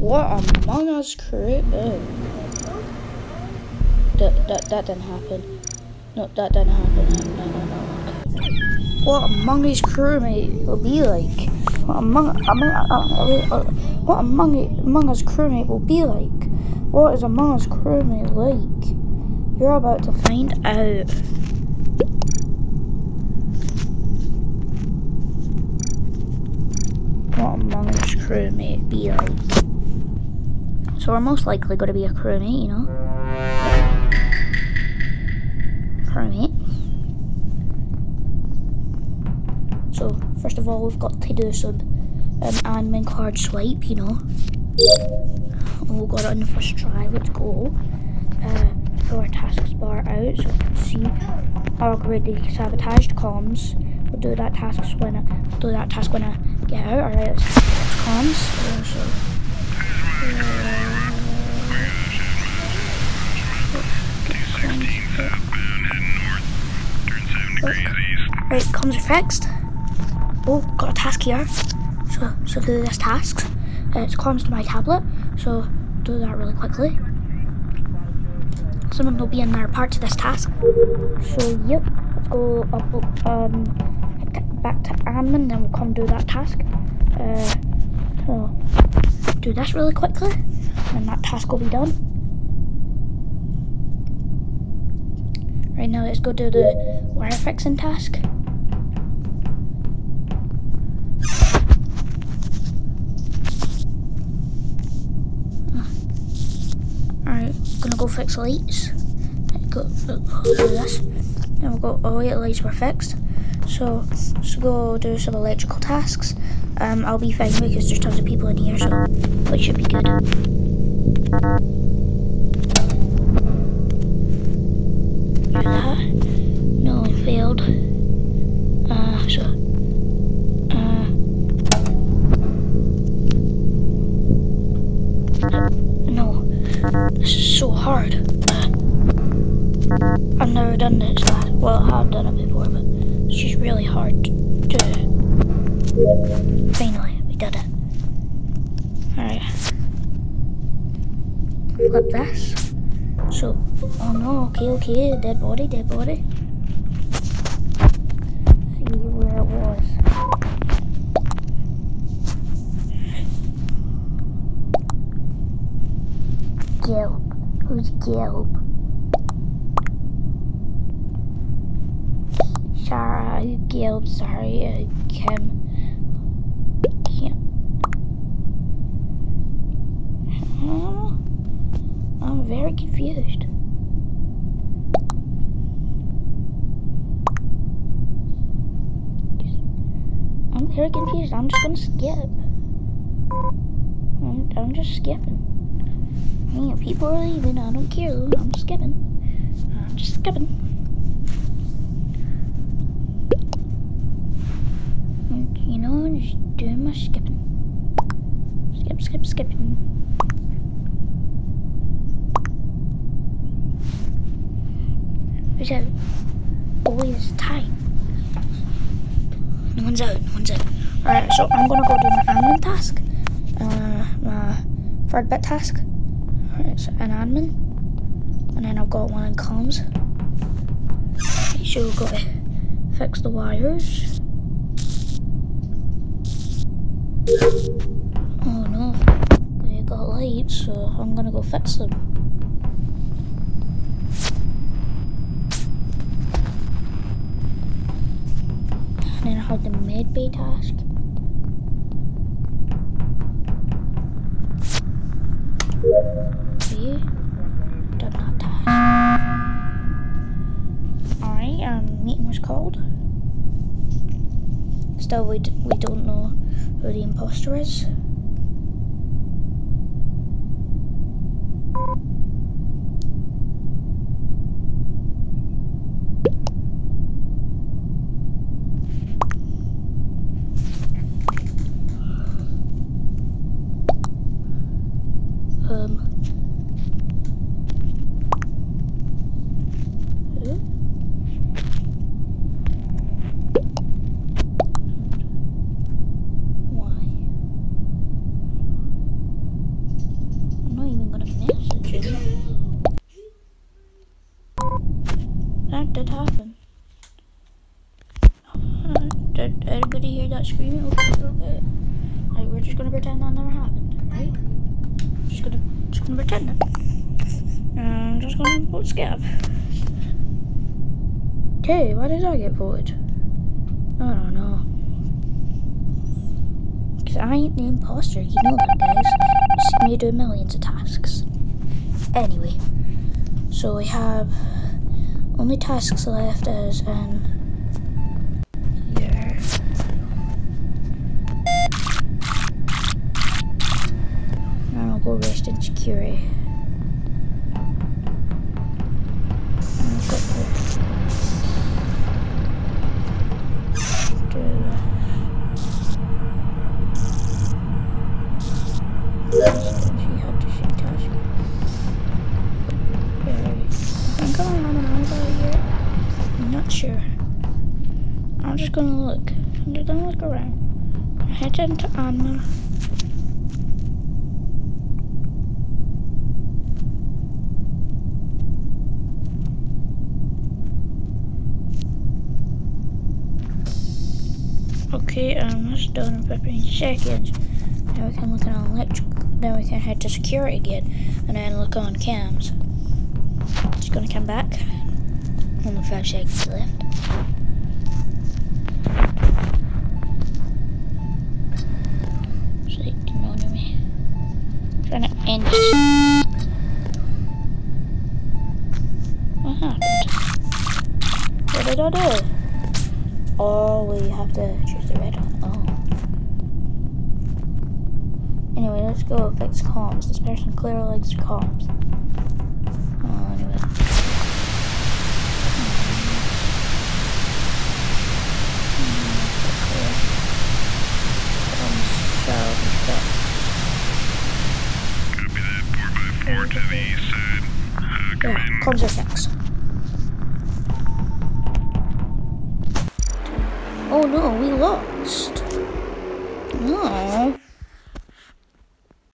What Among Us crew? Oh. That didn't happen. No, that didn't happen. No. What Among Us crewmate will be like? What Among Us crewmate will be like? What is Among Us crewmate like? You're about to find out. What Among Us crewmate be like? So we're most likely going to be a crewmate, you know? Crewmate. So first of all, we've got to do some admin card swipe, you know. We'll go on the first try. Let's go. Pull our taskbar bar out so we can see already sabotaged comms. We'll do that task when I get out. Alright, let's comms. Right, comms are fixed. Oh, got a task here. So do this task. It's comms to my tablet, so do that really quickly. Someone will be in their part to this task. So yep, let's go up back to admin, then we'll come do that task. So do this really quickly, and that task will be done. Right now, let's go do the wire fixing task. Alright, gonna go fix lights. Do this. Then we'll go, oh yeah, lights were fixed. So let's go do some electrical tasks. I'll be fine because there's tons of people in here, so it should be good. No, it failed. No, this is so hard. I've never done this. Well, I have done it before, but it's just really hard to do. Finally, we did it. Alright. Flip this. So, oh no, okay, dead body. See where it was. Gilb. Who's Gilb? Sorry, Gilb, sorry, Kim. I'm very confused. I'm very confused. I'm just gonna skip. I'm just skipping. Yeah, people are leaving. I don't care. I'm skipping. I'm just skipping. You know, I'm just doing my skipping. Skipping. Who's out? Oh, it's time. No one's out. Alright, so I'm gonna go do my admin task. My third bit task. Alright, so an admin. And then I've got one in comms. So we've got to fix the wires. Oh no, they got lights, so I'm gonna go fix them. And then I have the med bay task. Okay, done that task. Alright, meeting was called. Still, we don't know who the imposter is. that screaming? Okay. Right, we're just gonna pretend that never happened, right? Just gonna pretend it. I'm just gonna vote Skip. Okay, why did I get voted? I don't know. Because I ain't the imposter, you know that, guys. You've seen me do millions of tasks. Anyway, so we have only tasks left as in here. And I'll go rest in security. And I've got to do she had to shoot task. I'm going on an eyeball here. I'm not sure. I'm just gonna look. I'm just gonna look around. Head into Anna. Okay, that's done in 15 seconds. Now we can look on electric. Then we can head to security again, and then look on cams. Just gonna come back. Only 5 seconds left. So you can know me. I'm trying to end this. What happened? What did I do? Oh, we have to choose the red one. Oh. Anyway, let's go fix comms. This person clearly likes comms. Oh, anyway. Comms shall be fixed. Copy that. 4x4 to the east side. Come in. Comms are fixed. Oh no, we lost. No.